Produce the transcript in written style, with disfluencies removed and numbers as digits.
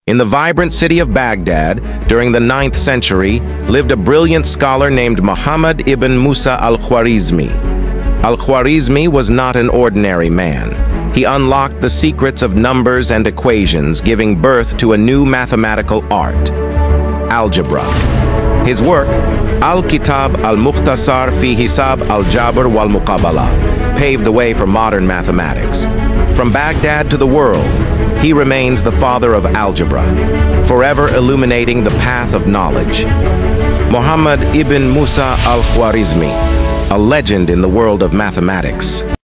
In the vibrant city of Baghdad, during the 9th century, lived a brilliant scholar named Muhammad ibn Musa Al-Khwarizmi. Al-Khwarizmi was not an ordinary man. He unlocked the secrets of numbers and equations, giving birth to a new mathematical art, algebra. His work, Al-Kitab al-Mukhtasar fi Hisab al-Jabr wal-Muqabala, paved the way for modern mathematics. From Baghdad to the world, he remains the father of algebra, forever illuminating the path of knowledge. Muhammad ibn Musa Al-Khwarizmi, a legend in the world of mathematics.